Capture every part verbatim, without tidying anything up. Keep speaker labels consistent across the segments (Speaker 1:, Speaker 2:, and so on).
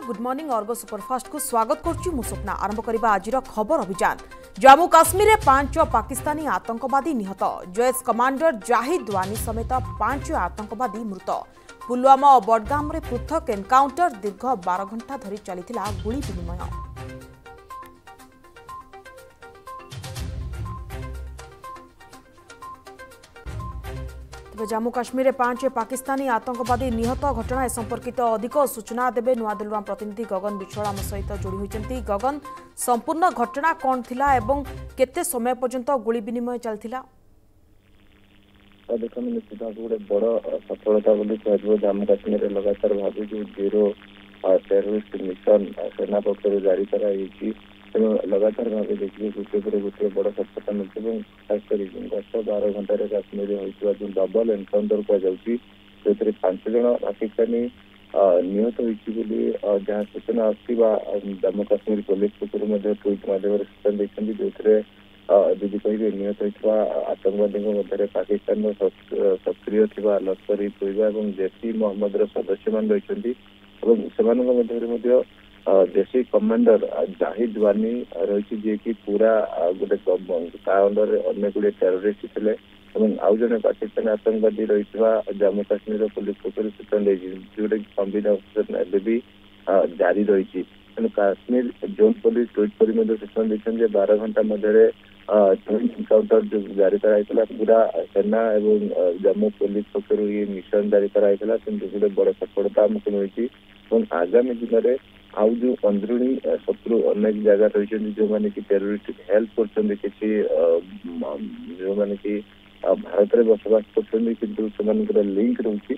Speaker 1: Good morning Ergo superfast को स्वागत करुच्ची मु स्वप्ना। आरंभ करबा आजिर खबर अभियान। जम्मू काश्मीर में पांच पाकिस्तानी आतंकवादी निहत, जैश कमांडर जाहिद वानी समेत पांच आतंकवादी मृत। पुलवामा और बडगाम रे पृथक एनकाउंटर, दीर्घ बारह घंटा धरी चलिथिला गुली विनिमय। जम्मू काश्मीर में पांच पाकिस्तानी आतंकवादी निहत घटना संपर्कित अधिक सूचना देवे नुआदिल्ली प्रतिनिधि गगन बिछोड़ा आम सहित जोड़ी होती। गगन, संपूर्ण घटना कौन थिला एवं केते समय पर्यंत गुली विनिमय चलथिला?
Speaker 2: देखो निश्चित भाव गोटे बड़ सफलता बोली कह जम्मू काश्मीर लगातार भाव जो जीरो टेरोरिस्ट मिशन सेना पक्ष जारी कराई तेणु लगातार भाव देखिए गोटे पर गोटे बड़ सफलता मिलती। खास कर गत बारह घंटे काश्मीर होता जो डबल एनकाउंटर कह पांच जन पाकिस्तानी निहत होती जहाँ सूचना आसती जम्मू काश्मीर पुलिस पक्ष ट्विट माध्यम सूचना देखते जो जदि कहे निहत होता आतंकवादी मध्य पाकिस्तान सक्रिय थी लश्कर ई तोयबा और जैश ई मोहम्मद सदस्य मान रही देशी कमांडर जाहिद वानी रही जी की पूरा गोटे अंडर अनेक गुड़े टेरोरिस्ट थे आउ जड़े पाकिस्तानी आतंकवादी रही जम्मू काश्मीर पुलिस पक्ष सूचना जोटा कि संबिधान ऑफिसर एवं भी जारी रही। तेणु काश्मीर जोन पुलिस ट्विट कर सूचना देखते बारह घंटा मध्य एनकाउंटर जो जारी कराई पूरा सेना एवं जम्मू पुलिस पक्ष ये मिशन जारी कराई गोटे बड़ सफलता आमको मिली। आगामी दिन में आउ जो अंदरूणी शत्रु अनेक जगह रही जो मैंने कि टेरोरिस्ट हेल्प कर जो मैंने कि भारत में बसवास कर लिंक रही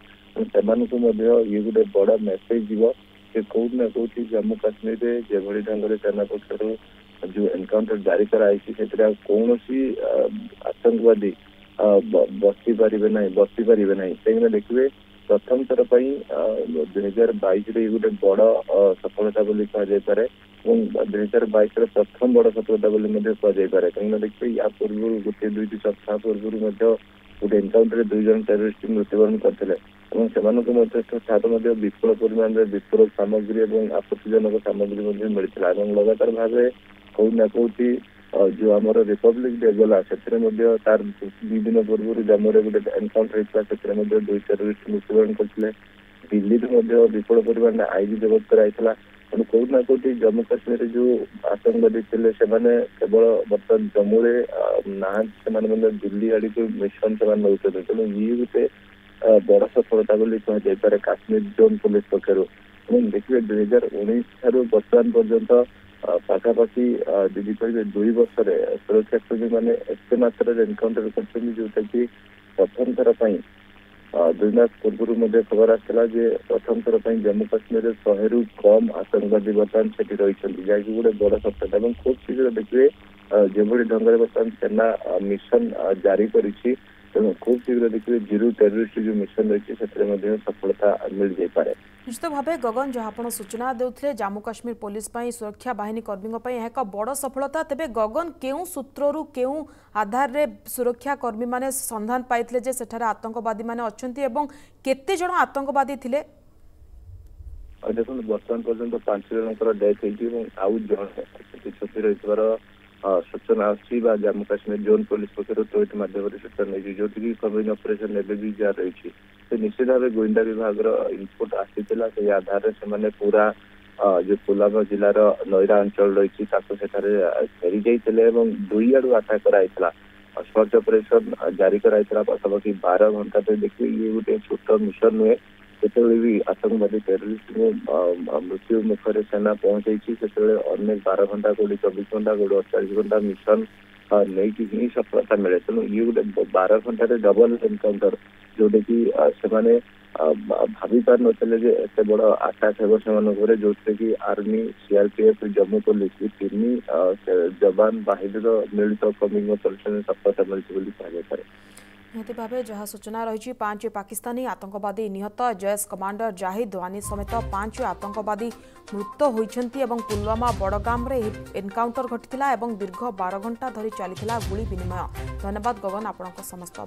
Speaker 2: ये गोटे बड़ मेसेज जीव कौट ना कौटी जम्मू काश्मीर में जो ढंग से सेना पक्ष जो एनकाउंटर जारी कराई कौन आतंकवादी बसी पारे ना बसी पारे ना कहीं देखिए प्रथम थर दुई हजार बैश गोटे बड़ सफलता बोली कहुपे दुई हजार बैश प्रथम बड़ सफलता बोली कहुपे कहीं देखिए या पूर्व गोटे दुईट सप्ताह पूर्व गोटे एनकाउंटर दुई जन टेरोरिस्ट मृत्युवरण करते ठार विपुल परिमाण में विस्फोरक सामग्री और आपत्तिजनक सामग्री मिलता है। लगातार भाव कौट ना कौटी जो आम रिपब्लिक डे गला से तार दुई दिन पूर्व जम्मू गोटे एनकाउंटर होता से दुई टेरोरिस्ट मृत्युवरण करते। दिल्ली में विपुल परिमाण में आईजी जबत कराई तेणु कौट ना कौटी जम्मू काश्मीर जो आतंकवादी थे केवल बर्तमान जम्मू ना से दिल्ली आड़ को मिशन से नौते तेणु ये गोटे बड़ सफलता बोली कहुपे काश्मीर जोन पुलिस पक्षर। देखिए दुई हजार उन्नीस ठार बर्तमान पर्यंत पाखापाखि दीदी कहे दुई वर्ष सुरक्षाकर्मी मैंने एत मात्रा एनकाउंटर कर जोटा कि प्रथम थर दुई मास पूर्व खबर आसाला प्रथम थर जम्मू काश्मीर शहे रु कम आतंकवादी बर्तमान से रही जहाँकि गोटे बड़ सफलता और खूब शीघ्र देखिए जो ढंग से बर्तमान सेना मिशन जारी करी तेणु खूब शीघ्र देखिए जीरो टेरोरिस्ट जो मिशन रही है सफलता मिल जाए।
Speaker 1: निश्चित भाव गगन जहाँ आप सूचना देते जम्मू काश्मीर पुलिस सुरक्षा बाहिनी कर्मी एक बड़ सफलता। तेबे गगन केउ सूत्रु केउ आधार रे सुरक्षा कर्मी माने संधान पाइथिले जे सेठारे आतंकवादी माने अछंती एवं केते जण आतंकवादी थिले?
Speaker 2: देखो बर्तमान पर्यंत पांच जनकर डेथ होती आउ जन क्षति रही सूचना आसी जम्मू काश्मीर जोन पुलिस पक्ष ट्विट माध्यम सूचना नहीं जो कम्बाइन ऑपरेशन एवं भी जहाँ रही निश्चित भाव गोइंदा विभाग इनपुट आसीला से आधार से पूरा जो पुलवामा जिलार नईरा अंचल रही फेरी जाते दुई आड़ आटाक कराई सर्च ऑपरेशन जारी कराई पाखापाखि बारह घंटा तक देखिए ये गोटे छोट मिशन नुहे से भी आतंकवादी टेरोरिस्ट मृत्यु मुखर सेना पहुंचाई से अनेक बारह घंटा कोड़ी चौबीस घंटा कोड़ी अड़तालीस घंटा मिशन नहीं ही सफलता मिले। तेणु ये गोटे बारह घंटे डबल एनकाउंटर जोटा कि से भावी पार नथिले एत बड़ आटाक हो जो कि आर्मी सीआरपीएफ जम्मू पुलिस तीन जवान बाहिनीर मिलित कमिंग ऑपरेशन सफलता मिली कहुपे।
Speaker 1: निहत भाव जहाँ सूचना रही पांच पाकिस्तानी आतंकवादी निहत, जैश कमांडर जाहिद वानी समेत पांच आतंकवादी मृत होती। पुलवामा बडगाम रे एनकाउंटर घटिला एवं दीर्घ बारह घंटा धरी चली गुली विनिमय। धन्यवाद गगन आपण समस्त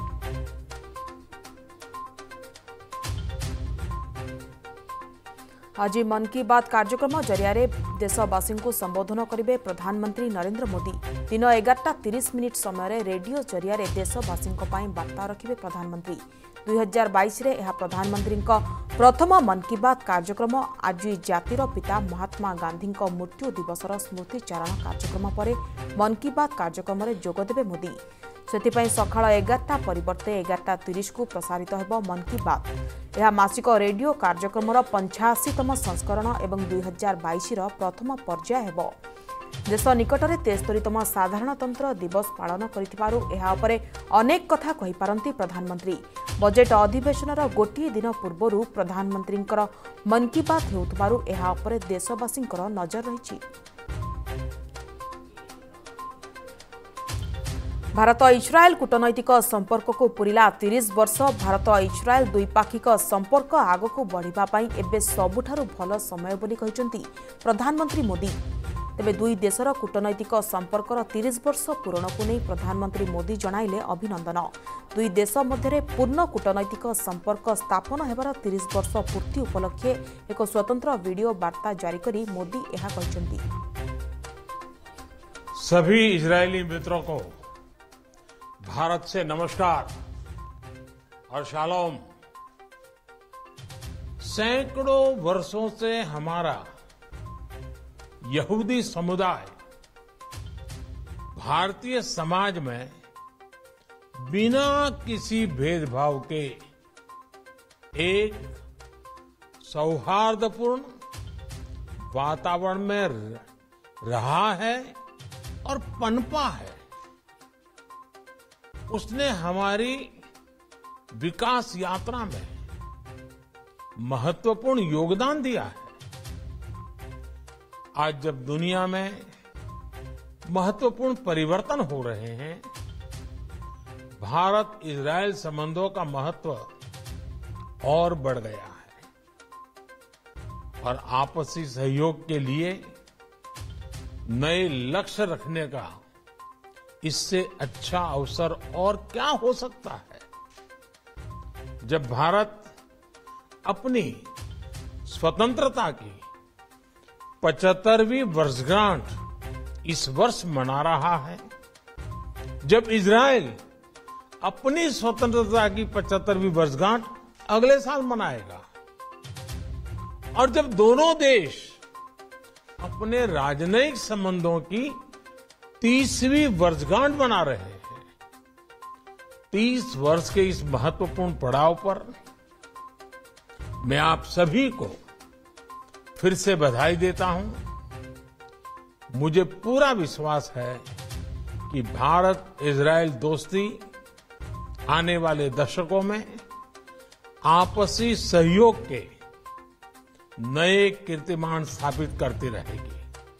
Speaker 1: अपडेट। आज मन की बात कार्यक्रम जरिया देशवासी को संबोधन करेंगे प्रधानमंत्री नरेंद्र मोदी। दिन एगारटा तीस मिनिट समय रेडियो जरिया देशवासी वार्ता रखिए प्रधानमंत्री। दुई हजार बाईस प्रधानमंत्री प्रथम मन की बात कार्यक्रम। आज जातिर पिता महात्मा गांधी मृत्यु दिवसर स्मृतिचारण कार्यक्रम पर मन की बात कार्यक्रम में जोगदेवे मोदी। से सकाळ एगारटा परिवर्ते एगारटा तीस को प्रसारित होब मन की बात। यह मासिक रेडियो कार्यक्रम पंचाशीतम संस्करण एवं दुई हजार बाईस प्रथम पर्याय हेब। देश निकटरे तेस्तरीतम साधारणतंत्र दिवस पालन कर अनेक कथा कहीपारती प्रधानमंत्री। बजेट अधिवेशनर गोटे दिन पूर्व प्रधानमंत्री मन की बात होउतबारु एहा उपरे देशवासी नजर रही। भारत इस्राएल कूटनैतिक संपर्क को पूरिला तीस वर्ष। भारत इस्राएल द्विपाक्षिक संपर्क आगक बढ़ापी एवं सबुठारु भल समय बोली कहिसेंती प्रधानमंत्री मोदी। तेबे दुई देशर कूटनैतिक संपर्कर तीस वर्ष पूरण को नहीं प्रधानमंत्री मोदी जणाइले अभिनंदन। दुई देश मध्य पूर्ण कूटनैतिक संपर्क स्थापन हेबार तीस वर्ष पूर्ति उपलक्षे एक स्वतंत्र वीडियो वार्ता जारी करी मोदी यह कहिसेंती।
Speaker 3: सभी इजरायली मित्रों को भारत से नमस्कार और शालोम। सैकड़ों वर्षों से हमारा यहूदी समुदाय भारतीय समाज में बिना किसी भेदभाव के एक सौहार्दपूर्ण वातावरण में रहा है और पनपा है। उसने हमारी विकास यात्रा में महत्वपूर्ण योगदान दिया है। आज जब दुनिया में महत्वपूर्ण परिवर्तन हो रहे हैं, भारत इजरायल संबंधों का महत्व और बढ़ गया है और आपसी सहयोग के लिए नए लक्ष्य रखने का इससे अच्छा अवसर और क्या हो सकता है। जब भारत अपनी स्वतंत्रता की पचहत्तरवीं वर्षगांठ इस वर्ष मना रहा है, जब इजरायल अपनी स्वतंत्रता की पचहत्तरवीं वर्षगांठ अगले साल मनाएगा और जब दोनों देश अपने राजनयिक संबंधों की तीसवीं वर्षगांठ मना रहे हैं, तीस वर्ष के इस महत्वपूर्ण पड़ाव पर मैं आप सभी को फिर से बधाई देता हूं। मुझे पूरा विश्वास है कि भारत इजरायल दोस्ती आने वाले दशकों में आपसी सहयोग के नए कीर्तिमान स्थापित करती रहेगी।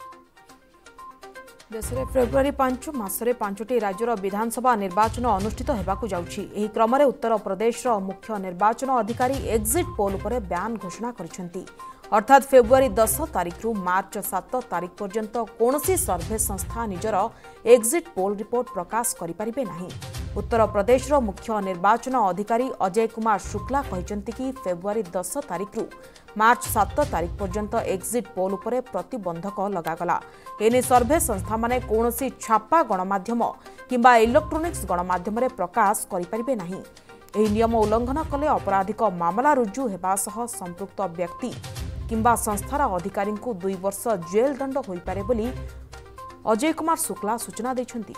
Speaker 1: देश में फेब्रुआरी पांच मासरे पांचटी राज्यर विधानसभा निर्वाचन अनुष्ठित होगाकू जाउछि। एही क्रम में उत्तर प्रदेश मुख्य निर्वाचन अधिकारी एक्जिट पोल पर बयान घोषणा करिसेंती। अर्थात फेब्रुआरी दस तारिख रु मार्च सात तारिख पर्यंत कौनसी सर्वे संस्था निजर एक्जिट पोल रिपोर्ट प्रकाश करिपारिबे नाही। उत्तर प्रदेश मुख्य निर्वाचन अधिकारी अजय कुमार शुक्ला कहते कि फेब्रुआरी दस तारिख रु मार्च सात तारिख पर्यंत एक्जिट पोल उपरे प्रतिबंधक लगागला। एने सर्वे संस्था माने कौनसी छापा गणमाध्यम किंबा इलेक्ट्रोनिक्स गणमाध्यम प्रकाश करिपारिबे नाही। एही नियम उल्लंघन कले अपराधिक मामला रुजु हेबा सह संपृक्त व्यक्ति किंबा संस्थार अधिकारी को दुई वर्ष जेल दंड होई पारे बोली अजय कुमार शुक्ला सूचना दैछंती।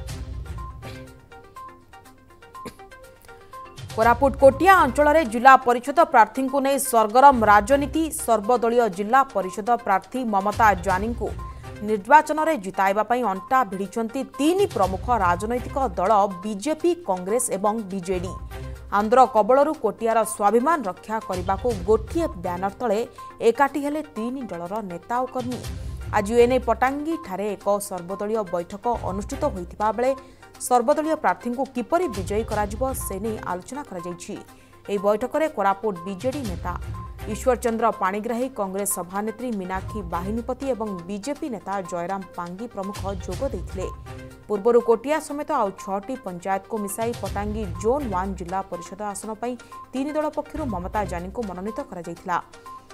Speaker 1: कोरापुट कोटिया अंचल में जिला परिषद प्रार्थी को नहीं सरगरम राजनीति। सर्वदलीय जिला परिषद प्रार्थी ममता जानी को निर्वाचन में जिताइबा पई अंटा भिड़िछंती तीन प्रमुख राजनैतिक दल बीजेपी, कांग्रेस एवं बीजेडी। आंध्र कबलरू कोटियार स्वाभिमान रक्षा करने को गोटे ब्यानर तले एकाठी हेले तीन दलर नेता और कर्मी। आज एने पटांगी ठारे एक सर्वदलीय बैठक अनुष्ठित होइतिबा बेले सर्वदलीय प्रार्थी को किपरि विजयी कराजिबो से नहीं आलोचना करा जायछि। एही बैठक में कोरापुट बीजेडी नेता ईश्वर चंद्र पाणिग्राही, कांग्रेस सभानेत्री मीनाक्षी बाहिनीपति एवं बीजेपी नेता जयराम पांगी प्रमुख जोग देथिले। पूर्वर कोटिया समेत आउ छटी पंचायत को मिसाई पटांगी जोन वन जिला परिषद आसन पर तीन दल पक्षर ममता जानी को मनोनीत करा जायथिला।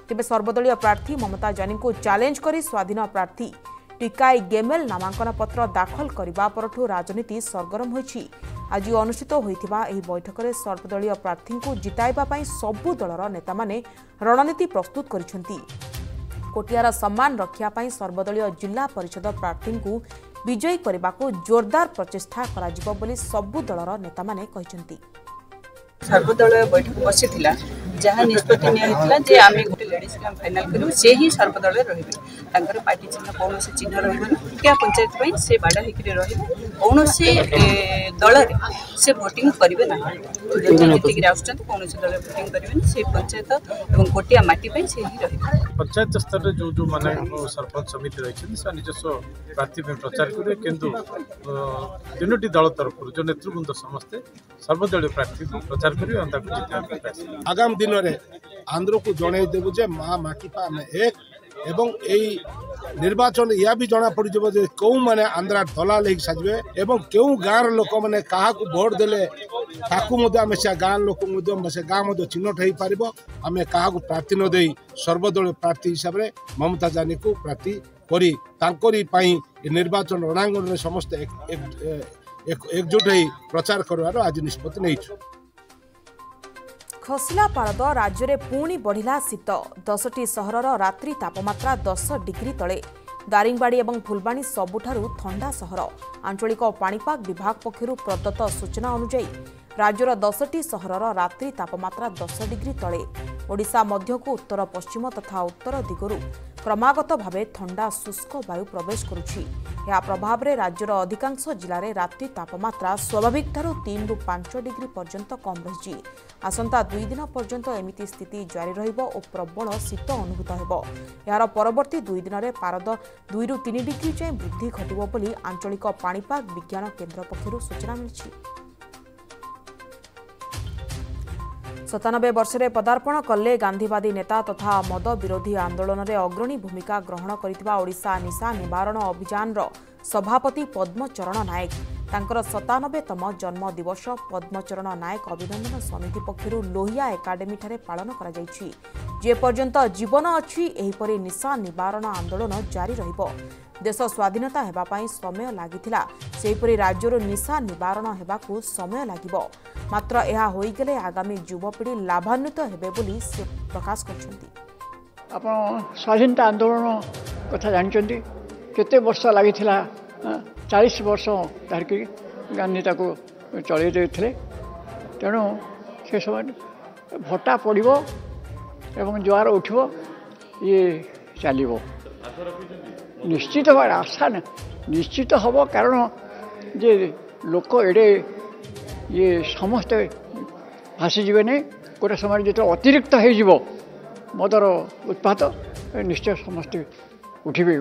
Speaker 1: तेबे सर्वदलीय प्रार्थी ममता जानी को चैलेंज करी स्वाधीन प्रार्थी टिकाई गेमेल नामांकन पत्र दाखल करने परठू राजनीति सरगरम होईछि। आज अनुष्ठित होइथिबा एही बैठक में सर्वदलीय प्रार्थी को जिताइबा पई सबु दलर नेता माने रणनीति प्रस्तुत करिसेंति। कोटियार सम्मान रक्षा पई सर्वदलीय जिला परिषद प्रार्थी को विजयी करने को जोरदार प्रचेष्टा करा बोली सबु दलर नेता माने कहिसेंति।
Speaker 4: सर्वदलीय बैठक बसी जहाँ निष्पत्ति निया जे आमे गोटे लेडीज कैंप फाइनल करू से ही सर्वदलीय रहिबे तांकर पार्टी चिन्ह कौन से चिन्ह रहिबे क्या पंचायत पई से बाडा हिकरे रहिबे कौन से दल रे से वोटिंग करिवे ना जति नीति आउछन कौन से दल वोटिंग करिवे से पंचायत एवं कोटिया माटी पई से ही रहिबे।
Speaker 5: पंचायत स्तर रे जो जो माने सरपंच समिति रहिछन से निजस्व प्रार्थी में प्रचार करे किंतु तीनोटी दल तरफ जो नेतृवृंद समस्त सर्वदलीय प्रार्थी को प्रचार करिवे अंता को जिता
Speaker 6: आगामी दिन में आंध्र को जन देवु जे माँ माटीपा आम एक एवं यही निर्वाचन या भी जना पड़ जे कौ मैंने आंध्रा दलाल हो साजे एवं क्यों गाँव लोक मैंने क्या भोट देले आम से गाँ लोक से गाँ चिन्हट हो पार आम क्या प्रार्थी न दे सर्वदलीय प्रार्थी हिसाब से ममता जानी को प्रार्थी करी तांकरी पाई निर्वाचन रणांगण में समस्त एकजुट हो प्रचार करवार आज निष्पत्ति नहीं।
Speaker 1: खसला पारद राज्य में पुणी बढ़िला शीत दसटी सहरर रात्रि तापमात्रा दस डिग्री तले दारिंगबाड़ी और फुलबाणी सबुठारु ठंडा सहर आंचलिक पाणीपाग विभाग पक्षरु प्रदत्त सूचना अनुसार राज्यर दसटी सहरर रात्रि तापमात्रा दस डिग्री तले ओडिशा मध्यकु उत्तर पश्चिम तथा उत्तर दिगरु क्रमागत भावे ठंडा शुष्क वायु प्रवेश करुछि। या प्रभाव में राज्यर अधिकांश जिले में रात्रि तापमात्रा स्वाभाविक ठारू तीन रु पांच डिग्री पर्यंत कम रही। आसंता दुई दिन पर्यंत एमिति स्थिति जारी रहिबो और प्रबल शीत अनुभूत हेबो। यार परवर्ती दुई दिन में पारद दुई रु तीन डिग्री जाए वृद्धि घटिबो बोली आंचलिक पाणीपाग विज्ञान केन्द्र पक्षरु सूचना मिलिछि। सतानबे वर्षे पदार्पण कले गांधीवादी नेता तथा मद विरोधी आंदोलन में अग्रणी भूमिका ग्रहण करथिबा ओडिशा निशा निवारण अभियान सभापति पद्मचरण नायक तांकर सतानबेतम जन्म दिवस पद्मचरण नायक अभिनंदन समिति पक्षरु लोहिया एकाडेमी ठारे पालन करा जायछि। जे पर्यंत जीवन अछि एहिपरि निशा निवारण आंदोलन जारी रहिबो। देश स्वाधीनता हेबा पई समय लागिथिला सेहिपरि राज्यरो निशा निवारण हेबाकू समय लागिबो मात्र यह होई गेले आगामी युवपीढ़ी लाभान्वित हेबे बोली से प्रकाश करछन्ति।
Speaker 7: आपण स्वाधीनता आंदोलन कथा जानछन्ति केते वर्ष लागिथिला चालीस वर्ष धरिकी गांधी ताको चलई देथिले तेणु से समय भट्टा पड़िबो एवं जुआर उठिबो ये चलिबो निश्चित भाव आशा न निश्चित हम कारण जे लोक एडे ये समस्ते भासीजे नहीं गोटे समय जो अतिरिक्त हो मदर उत्पात निश्चय समस्ते उठे।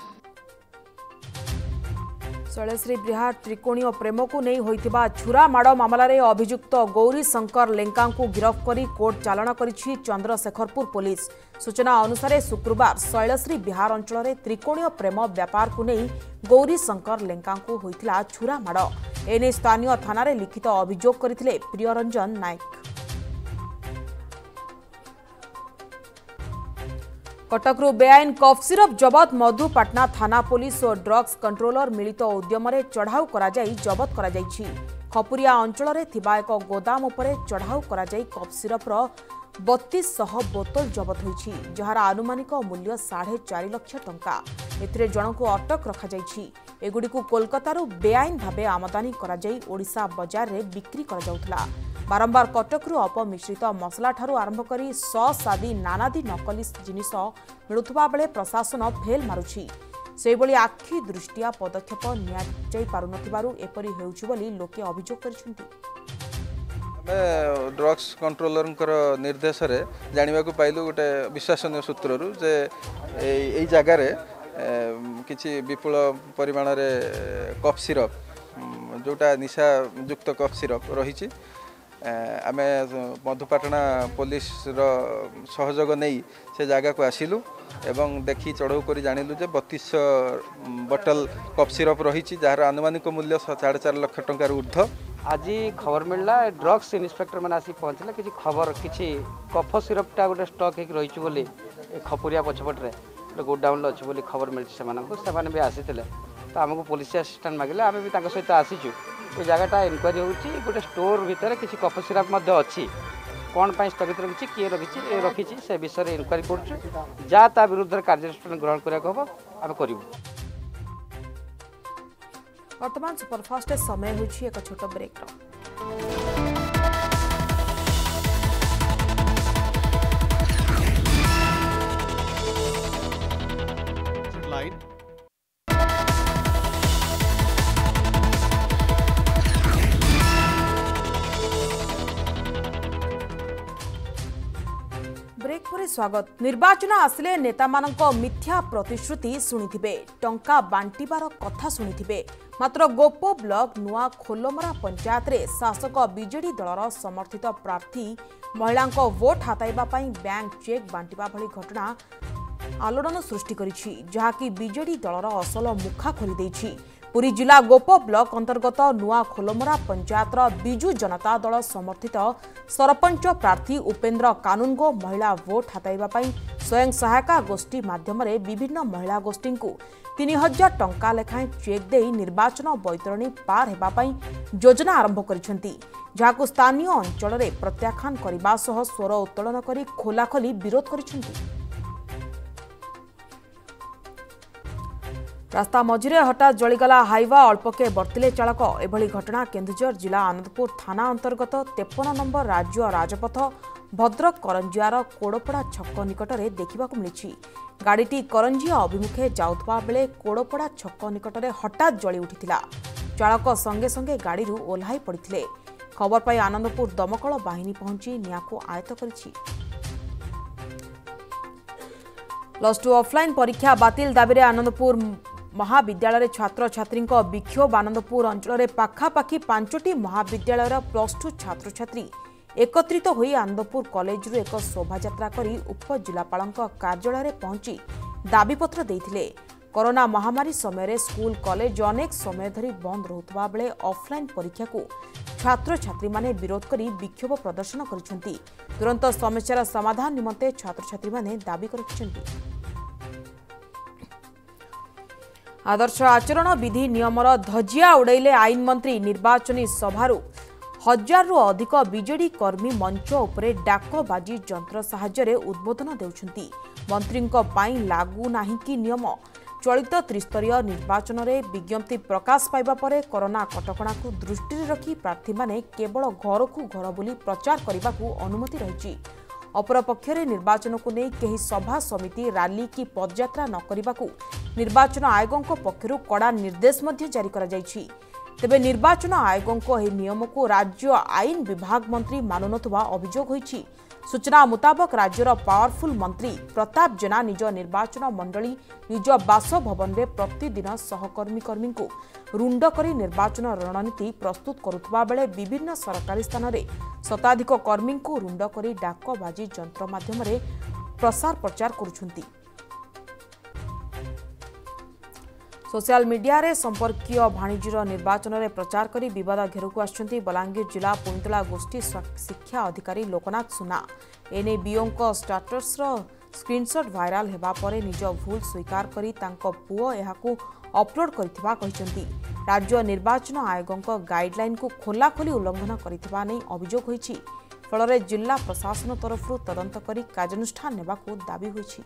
Speaker 1: शैलश्री बिहार त्रिकोणीय प्रेम को नहीं होइथिबा छुरा माड़ मामलें अभियुक्त गौरी शंकर लेंका को गिरफ्त कर कोर्ट चालाण करिछि चंद्रशेखरपुर पुलिस। सूचना अनुसार शुक्रवार शैलश्री बिहार अंचल में त्रिकोणीय प्रेम व्यापार को नहीं गौरी शंकर लेंका को होइथिला छुरा माड़ एने स्थानीय थाना रे लिखित अभियोग करथिले प्रियरंजन नायक। कटकरू बेआईन कफ सिरप जबत मधुपाटना थाना पुलिस और ड्रग्स कंट्रोलर मिलित उद्यम चढ़ाऊ करा जाई जबत करा जाइछि। खपुरिया अंचल में थिबा एक गोदाम उपरे चढ़ाऊ करा जाई कफ सिरपर बत्तीस शह बोतल जबत होइछि जहार आनुमानिक मूल्य साढ़े चार लाख टंका। एथिरे जनकु अटक रखा जाइछि। एगुड़िकु कोलकातारू बेआईन भावे आमदानी करा जाई ओडिशा बाजार रे बिक्री करा जाउथला। बारंबार कटकरू अपमिश्रित मसला ठारू आरंभ करी सस आदि नानादी नकली जिनिस मिलुथबा बेले प्रशासन फेल मारुछि। सेबोली आखि दृष्टिया पदक्षेप निया जाई पारुनथिबारु एपरि हेउछि बोली लोके अभियोग करछन्ति।
Speaker 8: ड्रग्स कंट्रोलर निर्देश रे जानिबा को पाइलु गोटे विश्वसनीय सूत्ररू जे एई जगह रे किछि विपुल परिमाण रे कफ सिरप जोटा निशा युक्त कफ सिरप रही आम मधुपाटना पुलिस सहयोग नहीं से जगह को आसिलु एवं देखी चढ़ऊ कर जानिलु जे बत्तीस बोतल कफ सिरप रही जार आनुमानिक मूल्य साढ़े चार लाख टंकार ऊर्ध्व।
Speaker 9: आज खबर मिलला ड्रग्स इन्स्पेक्टर मैंने आसी पहुँचले कि खबर किसी कफ सिरपटा गोटे स्टक हो रही खपुरिया पछपटे गोटे गोडाउन अच्छे बोली खबर मिली से भी आसी तो आमको पुलिस असिस्टांट मागिले आम भी सहित आसीचु ये जगहटा इनक्वारी होती गोटे स्टोर भितर किसी कफ सिरप अच्छी कौन पर स्थगित रखी किए रखी रखी से विषय इनक्वारी कर जहाँ ता विरुद्ध कार्यानुष्ठान ग्रहण करने हम आम करूँ।
Speaker 1: वर्तमान सुपरफास्ट समय होछि एक छोट ब्रेक
Speaker 10: लाइन
Speaker 1: ब्रेक पर स्वागत। निर्वाचन आसिले नेता मानक मिथ्या प्रतिश्रुति शुणिथिबे टंका बांटिबार कथा शुणिथिबे मात्र गोप ब्लॉक नुआ खोलमरा पंचायत रे शासक बीजेडी दलर समर्थित प्रार्थी महिलांको वोट हाताइबा पई बैंक चेक बांटिबा भली घटना आलोड़न सृष्टि करिछि जहाकी बीजेडी दलर असल मुखा खोली दैछि। पुरी जिला गोप ब्लॉक अंतर्गत नुआ खोलमरा पंचायतर बिजू जनता दल समर्थित सरपंच प्रार्थी उपेन्द्र कानूनगो महिला वोट हाताइबा पई स्वयं सहायता गोष्ठी माध्यम विभिन्न महिला गोष्ठी को तीन हजार टंका लेखाएं चेक दे निर्वाचन बैतरणी पार हेबा पई योजना आरंभ करिसेंती जहाकु स्थानीय अंचल में प्रत्याख्यान करने सह स्वर उत्तोलन कर खोलाखोली विरोध करिसेंती। रास्ता मझिरे हठात जलिगला हाइवा अल्पके बर्तिले चालक एभली घटना केन्दुझर जिला आनंदपुर थाना अंतर्गत तेपन नंबर राज्य राजपथ भद्रक करंजियार कोड़पड़ा छक निकट में देखा मिली। गाड़ीटी करंजिया अभिमुखे जाउथबा बेले कोड़पड़ा छक निकट में हठात जली उठिथिला। चालक संगे संगे गाड़ी ओह्लाई पड़ते खबर पाई आनंदपुर दमकल बाहिनी पहुंची निया को आयत्त करिछि। प्लस टू ऑफलाइन परीक्षा बातिल दाबी आनंदपुर महाविद्यालय छात्र छात्री विक्षोभ। आनंदपुर अंचल पाखापाखि पांचटी महाविद्यालय प्लस टू छात्र छात्री एकत्रित होई आनंदपुर कॉलेज एक शोभायात्रा करी उपजिलापाल कार्यालय पहुंची दाबीपत्र देइथिले। कोरोना महामारी समय स्कूल कॉलेज अनेक समय धरी बंद रहुतबा बेले ऑफलाइन परीक्षा को छात्र छात्री माने विरोध करी विक्षोभ प्रदर्शन करिसेंती। तुरंत समस्यार समाधान निमंते छात्र छात्री माने दाबी करिसेंती। आदर्श आचरण विधि नियमर धजिया उड़ैले आईन मंत्री निर्वाचनी सभारू हजार रु अधिक बीजेडी कर्मी मंच उपरे डाक बाजी जंत्र साहाय्य उद्बोधन देउछंती। मंत्रींको पाई लागू नाही कि नियम चलित त्रिस्तरीय निर्वाचन में विज्ञप्ति प्रकाश पाइबा परे कोरोना कटकणा को दृष्टि रखी प्रार्थी माने केवल घर को घर बुली प्रचार करने को अनुमति रही। अपरपक्षरे निर्वाचन को नहीं कहीं सभा समिति रैली की पदयात्रा न करने को निर्वाचन आयोगों पक्षरु कड़ा निर्देश मध्य जारी करा जायछि। तेबे निर्वाचन आयोगों एही नियम को राज्य आईन विभाग मंत्री मानुनथुवा अभियोग होइछि। सूचना मुताबक राज्यर पावरफुल मंत्री प्रताप जेना निज निर्वाचन मंडली निज बासभवन में प्रतिदिन सहकर्मी कर्मी को रुंड करी निर्वाचन रणनीति प्रस्तुत करुवा बेले विभिन्न सरकारी स्थान में शताधिक कर्मी को रुंड करी डाक बाजी जंत्र माध्यम प्रसार प्रचार करुछंती। सोशल मीडिया रे संपर्कीय भाणिज्यर निर्वाचन में प्रचार करी विवाद घेर को आछंती बलांगीर जिला पुंतला गोष्ठी शिक्षा अधिकारी लोकनाथ सुना। एने बीओं स्टाटस स्क्रीनशॉट वायरल हेबा परे निज भूल स्वीकार करी तांको पुओ एहाकू अपलोड करिथिबा कहिसंती। राज्य निर्वाचन आयोगों गाइडलाइन को खोलाखोली उल्लंघन करिथिबा नै अभियोग होइछि। फलरे जिला प्रशासन तरफ तदंत करी कार्यानुष्ठान नेबाकू दाबी होइछि।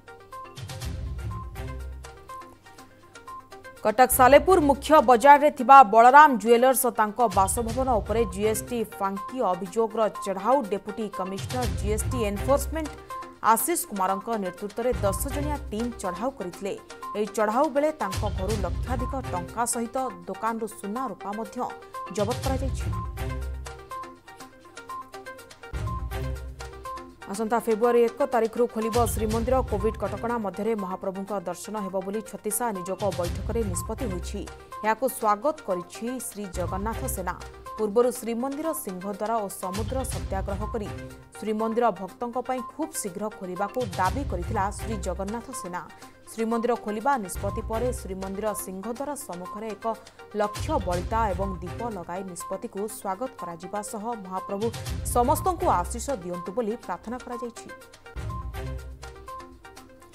Speaker 1: कटक सालेपुर मुख्य बजार रे थिबा बलराम ज्वेलर्स तांको बासभवन उपरे जीएसटी फांकी अभियोगर चढ़ाऊ deputy commissioner GST enforcement Ashish Kumar नेतृत्व में दस जनिया टीम चढ़ाऊ करथिले। एही चढ़ाऊ बेले तांको घरु लक्षाधिक टंका सहित दुकान सुना रूपा मध्य जबत करा जायछि। आसंता फेब्रुआरी एक तारिख रु खोलिब श्रीमंदिर कोविड कटकणा मध्य महाप्रभुଙ୍କ दर्शन हेब बोली छत्तीसा निजोग बैठक में निष्पत्ति होइछि। याको स्वागत करिछि श्री जगन्नाथ सेना। पूर्वर श्रीमंदिर सिंहद्वार और समुद्र सत्याग्रह करी श्रीमंदिर भक्तों पर खूब शीघ्र खोलिबा को दाबी करिथिला श्री जगन्नाथ सेना। श्रीमंदिर खोलिबा निष्पत्ति पर श्रीमंदिर सिंहद्वार सम्मुखें एक लक्ष्य बलिता एवं दीप लगाई निष्पत्ति को स्वागत करा जिबा सह महाप्रभु समस्त को आशीष दियंतु बोली प्रार्थना करा जायछि।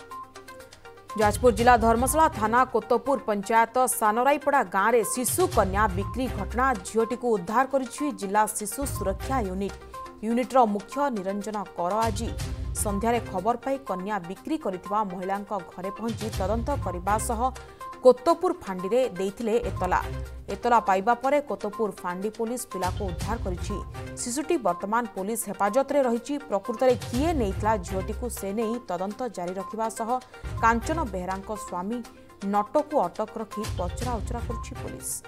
Speaker 1: जाजपुर जिला धर्मशाला थाना कोतपुर पंचायत सानराईपड़ा गाँव में शिशु कन्या बिक्री घटना झीटी को उद्धार करिछि जिला शिशु सुरक्षा यूनिट यूनिट्र मुख्य निरंजन कर आज संध्यारे खबर पाई कन्या बिक्री करिथिबा महिला घरे पहुंची तदंत करने सह कोतपुर फांडी रे देइथिले एतला एतला पाइबा परे कोतपुर फांडी पुलिस पिला को उद्धार करिछि शिशुटी वर्तमान पुलिस हेफाजत रे रहिछि प्रकृत रे किए नेइतला झियोटी को से नेई तदंत जारी रखिबा सह कांचन बेहरांक स्वामी नटो को अटक रखी पचरा उचरा करछि पुलिस।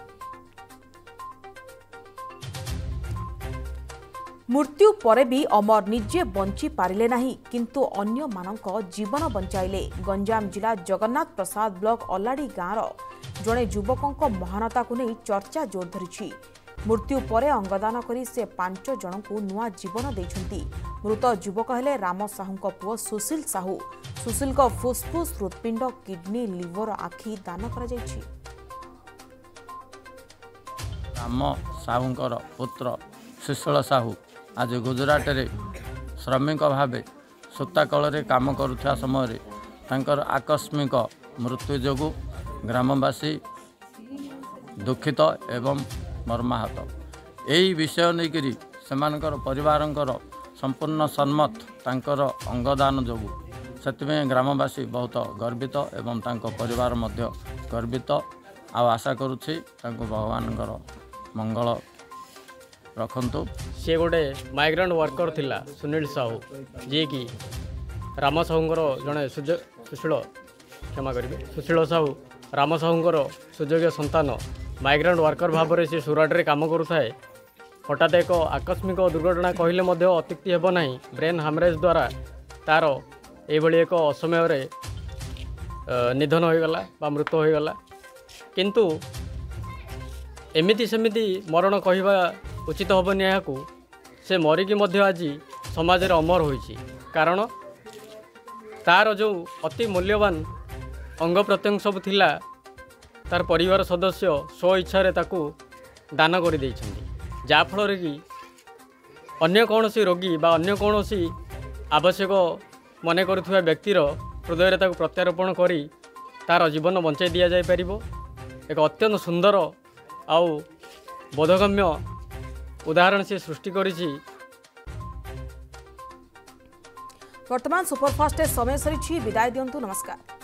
Speaker 1: मृत्यु परे भी अमर निजे बंची पारिले नाही किंतु अन्य मानक जीवन बंचाइले गंजाम जिला जगन्नाथ प्रसाद ब्लॉक अल्लाड़ी गाँवर जड़े युवक महानता को नहीं चर्चा जोर धरी मृत्यु परे अंगदान करी से पांच जन को नुआ जीवन देइछंती। मृत युवक हेले राम साहू पुओ सुशील साहू सुशील को फुसफुस हृदपिंड किडनी लिवर आखि दान करा जायछि।
Speaker 11: राम साहूंकर पुत्र सुशील साहू आज गुजरात रे श्रमिक भाव सूता कल काम करुवा समय तांकर आकस्मिक मृत्यु जोगु ग्रामवासी दुखित एवं मर्माहत यही विषय नहीं सेमानकर परिवारंकर संपूर्ण सम्मत तांकर अंगदान जोगु से ग्रामवासी बहुत गर्वित एवं तांको परिवार मध्य गर्वित आ आशा करुछि तांको भगवानकर मंगल रखंतु।
Speaker 12: सी गोटे माइग्रेंट वर्कर थिला सुनील साहू जी की राम साहूंकर जड़े सुशील क्षमा करेंगे सुशील साहू राम साहूंकर सुयोग्य संतान माइग्रेंट वर्कर भाव में सी सुरट में कम करुए हठात एक आकस्मिक दुर्घटना कहले अत्युक्ति हेब ना ब्रेन हामरेज द्वारा तार ये एक असमय निधन होगला बा मृत्यु होगला किंतु एमिति सेमिति मरण कहवा उचित हेबनी यहाँ से मरिकी आज समाज रे अमर होइछि कारण तार जो अति मूल्यवान अंग प्रत्यंग सब थिला तार परिवार सदस्य स्व इच्छा रे ताकू दान कर देइछन्ति जा फल कि अन्य कौनसी रोगी बा अन्य कौनसी आवश्यक मन करुवा व्यक्तिर हृदय ताकू प्रत्यारोपण करी तार जीवन बंचाई दि जाय परिबो। एक अत्यंत सुंदर आउ बोधगम्य उदाहरण से सृष्टि करिछि।
Speaker 1: वर्तमान सुपरफास्ट समय सरी विदाय दियंतु नमस्कार।